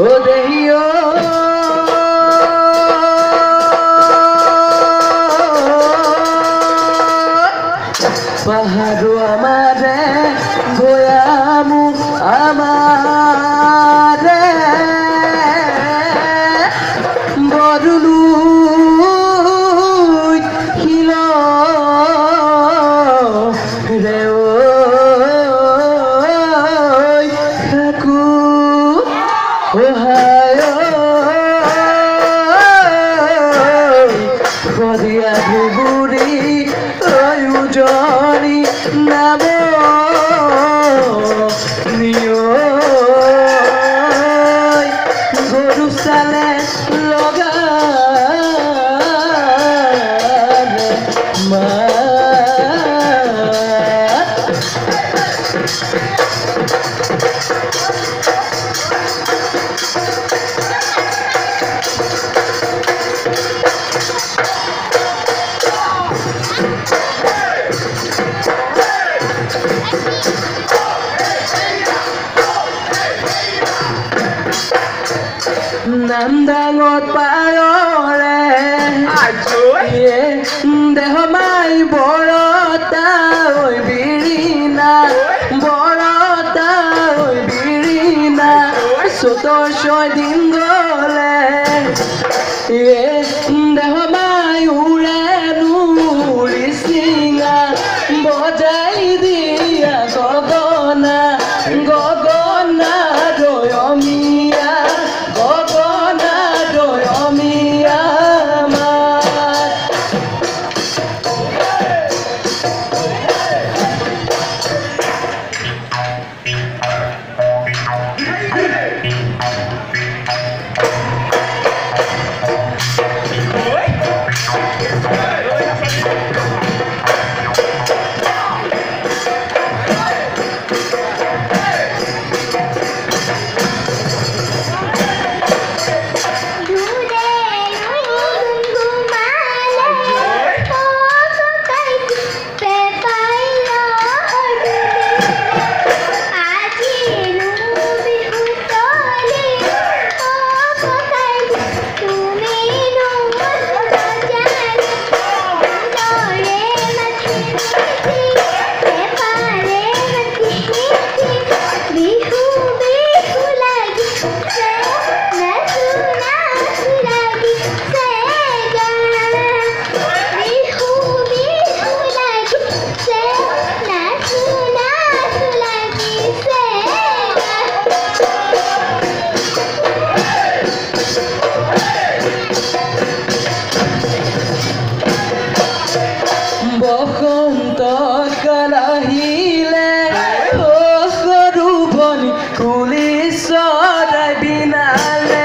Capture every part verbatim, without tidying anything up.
ও দেহিও পাহাড়ো আমারে গোয়ামু আমারে বরলু হিল রে খাকু ওহায় কদিয়া ধুবুরি ওজনি নাম নিয় গরু চালে লগা মা নাম ডাঙত পায়ৰে দেহ মাই বৰতা ঐ বিৰিণা বৰতা ঐ বিৰিণা চতৰ ছয় দিন গলে দেহ মাই উৰে নুৰি চিঙা বজাই দিয়া গগনা গগনা দয়মীয়া গগনা দয়মীয়া বসন্ত কাল আহিলে সৰু বনি কুলি চৰাই বিনালে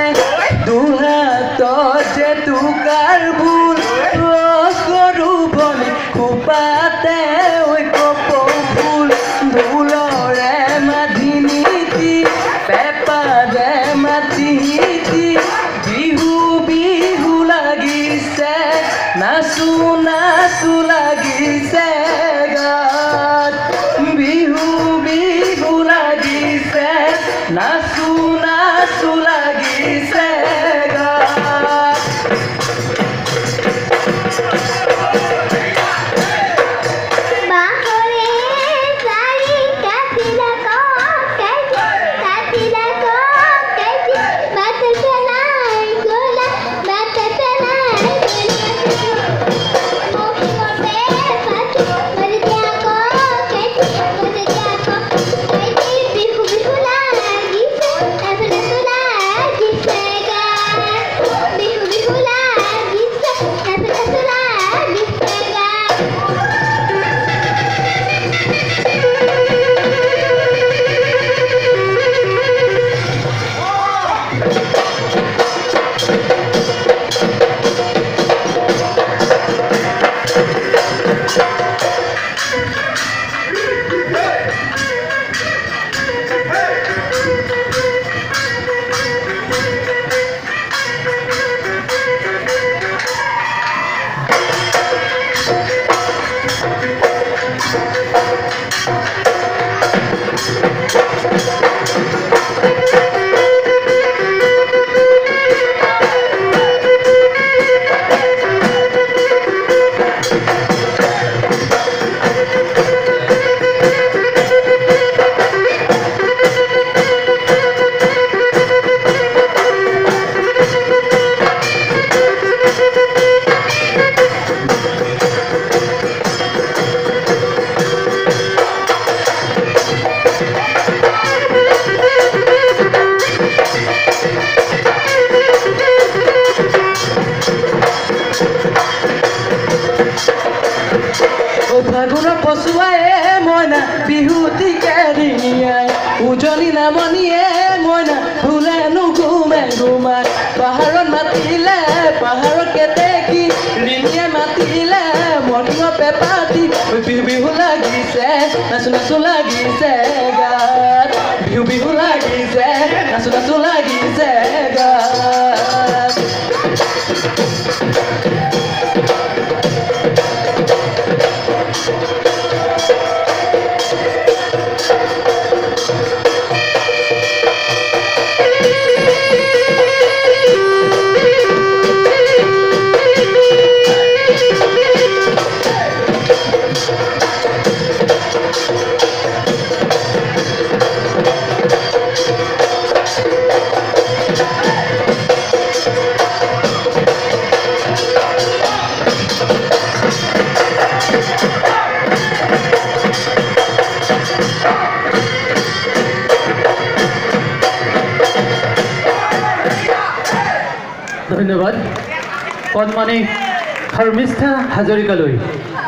দুহাতত যে টুকাৰ ভুল সৰু বনি খোপাতে ঐ কপৌ ফুল ভুলৰে মাধি নীতি পেপাৰে মাতি বিহু বিহু লাগিছে নাচো নাচো লাগিছে গাত বিহু বিহু লাগিছে নাচো নাচো লাগিছে গাত Say ফাগুনৰ পচুৱায়ে মইনা বিহুতিকে ৰিঙিয়াই উজনি নামনিয়ে মইনা ফুলে নুঘুমে ঘুমাই পাহাৰত মাতিলে পাহাৰত কেতেকী ৰিঙিয়াই মাতিলে মৰ্ণিঙ পেপাতি বিহু বিহু লাগিছে নাচো নাচো লাগিছে গাত বিহু বিহু লাগিছে নাচো নাচো লাগিছে গাত ধন্যবাদ পদ্মনী শৰ্মিষ্ঠা হাজৰিকালৈ।